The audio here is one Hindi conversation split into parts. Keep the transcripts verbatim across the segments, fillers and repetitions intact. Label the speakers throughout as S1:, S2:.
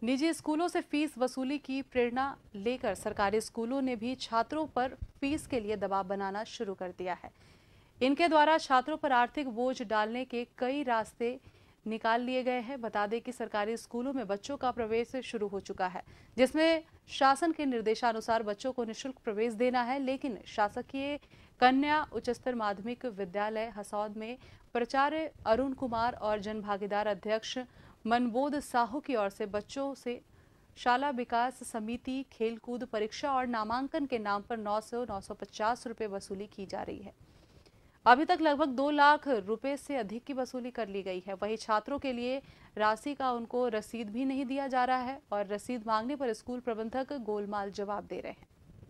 S1: निजी स्कूलों से फीस वसूली की प्रेरणा लेकर सरकारी स्कूलों ने भी छात्रों पर फीस के लिए दबाव बनाना शुरू कर दिया है। इनके द्वारा छात्रों पर आर्थिक बोझ डालने के कई रास्ते निकाल लिए गए हैं। बता दें कि सरकारी स्कूलों में बच्चों का प्रवेश शुरू हो चुका है, जिसमें शासन के निर्देशानुसार बच्चों को निःशुल्क प्रवेश देना है। लेकिन शासकीय कन्या उच्चतर माध्यमिक विद्यालय हसौद में प्राचार्य अरुण कुमार और जनभागीदार अध्यक्ष मनबोध साहू की ओर से बच्चों से शाला विकास समिति, खेलकूद, परीक्षा और नामांकन के नाम पर नौ सौ नौ सौ पचास रुपए वसूली की जा रही है। अभी तक लगभग दो लाख रुपए से अधिक की वसूली कर ली गई है। वहीं छात्रों के लिए राशि का उनको रसीद भी नहीं दिया जा रहा है और रसीद मांगने पर स्कूल प्रबंधक गोलमाल जवाब दे रहे हैं।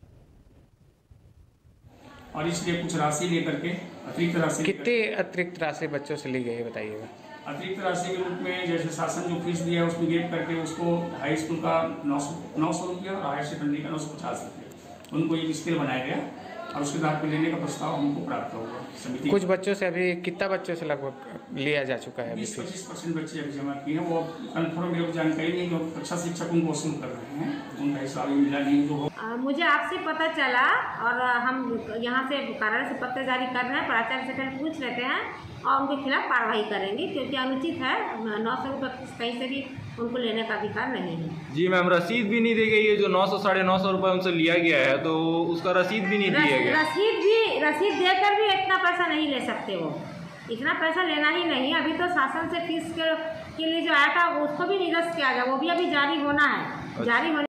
S2: और इसलिए कुछ राशि लेकर के अतिरिक्त राशि
S3: कितने अतिरिक्त राशि बच्चों से ली गई है बताइएगा।
S2: अतिरिक्त राशि के रूप में जैसे शासन जो फीस दिया है उसमें गेप करके उसको हाई स्कूल का नौ सौ नौ सौ रुपया और हायर सेकेंडरी का नौ सौ पचास रुपये उनको एक स्केल बनाया गया और उसके आधार पर लेने का प्रस्ताव हमको प्राप्त होगा। समिति
S3: कुछ बच्चों से अभी कितना बच्चों से लगभग लिया जा चुका है?
S2: बीस पच्चीस परसेंट बच्चे अभी जमा किए हैं। वो कन्फर्म मेरे को जानकारी नहीं, जो कक्षा शिक्षक उनको वसूल कर रहे हैं, उनका हिसाब मिला नहीं जो
S4: आ, मुझे आपसे पता चला और हम यहाँ से कार्यालय से पत्र जारी कर रहे हैं। प्राचार्य से पहले पूछ लेते हैं और उनके खिलाफ कार्रवाई करेंगे, क्योंकि अनुचित है। नौ सौ रुपये कहीं से भी उनको लेने का अधिकार नहीं है।
S5: जी मैम, रसीद भी नहीं दी गई है। जो नौ सौ साढ़े नौ सौ रुपये उनसे लिया गया है तो उसका रसीद भी नहीं दिया गया।
S4: रसीद भी रसीद देकर भी इतना पैसा नहीं ले सकते। वो इतना पैसा लेना ही नहीं। अभी तो शासन से फीस के, के लिए जो आया था उसको भी निरस्त किया गया, वो भी अभी जारी होना है। जारी होने